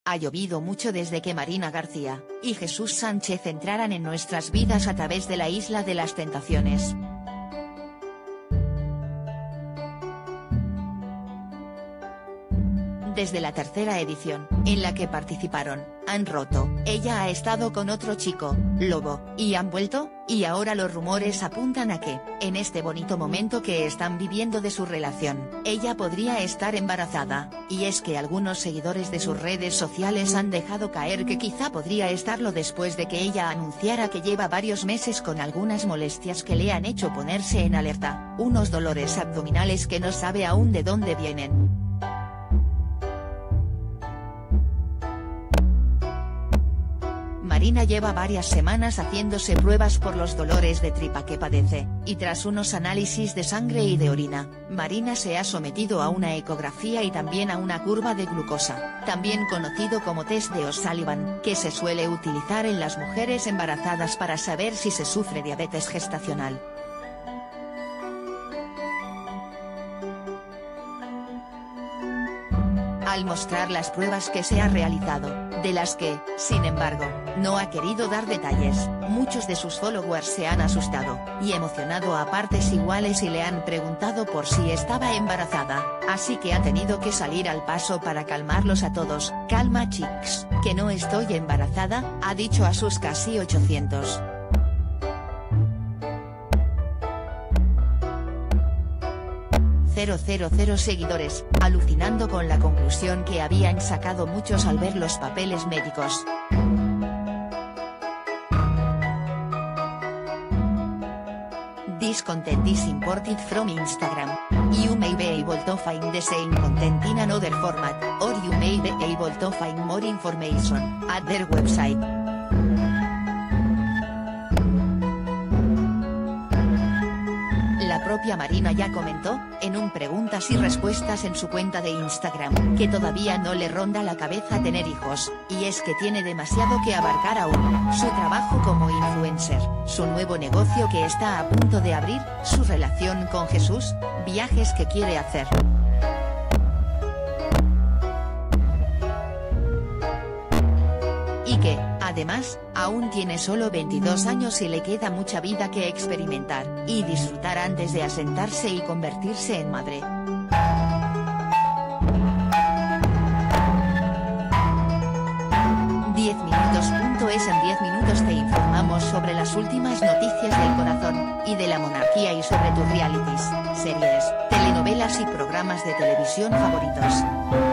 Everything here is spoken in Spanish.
Ha llovido mucho desde que Marina García y Jesús Sánchez entraran en nuestras vidas a través de la Isla de las Tentaciones. Desde la tercera edición, en la que participaron, han roto, ella ha estado con otro chico, Lobo, y han vuelto, y ahora los rumores apuntan a que, en este bonito momento que están viviendo de su relación, ella podría estar embarazada, y es que algunos seguidores de sus redes sociales han dejado caer que quizá podría estarlo después de que ella anunciara que lleva varios meses con algunas molestias que le han hecho ponerse en alerta, unos dolores abdominales que no sabe aún de dónde vienen. Marina lleva varias semanas haciéndose pruebas por los dolores de tripa que padece, y tras unos análisis de sangre y de orina, Marina se ha sometido a una ecografía y también a una curva de glucosa, también conocido como test de O'Sullivan, que se suele utilizar en las mujeres embarazadas para saber si se sufre diabetes gestacional. Al mostrar las pruebas que se ha realizado, de las que, sin embargo, no ha querido dar detalles, muchos de sus followers se han asustado y emocionado a partes iguales y le han preguntado por si estaba embarazada, así que ha tenido que salir al paso para calmarlos a todos. Calma chicos, que no estoy embarazada, ha dicho a sus casi 800. seguidores, alucinando con la conclusión que habían sacado muchos al ver los papeles médicos. This content is imported from Instagram. You may be able to find the same content in another format, or you may be able to find more information at their website. La propia Marina ya comentó, en un preguntas y respuestas en su cuenta de Instagram, que todavía no le ronda la cabeza tener hijos, y es que tiene demasiado que abarcar aún, su trabajo como influencer, su nuevo negocio que está a punto de abrir, su relación con Jesús, viajes que quiere hacer. Y que, además, aún tiene solo 22 años y le queda mucha vida que experimentar y disfrutar antes de asentarse y convertirse en madre. Es en 10 minutos te informamos sobre las últimas noticias del corazón y de la monarquía y sobre tus realities, series, telenovelas y programas de televisión favoritos.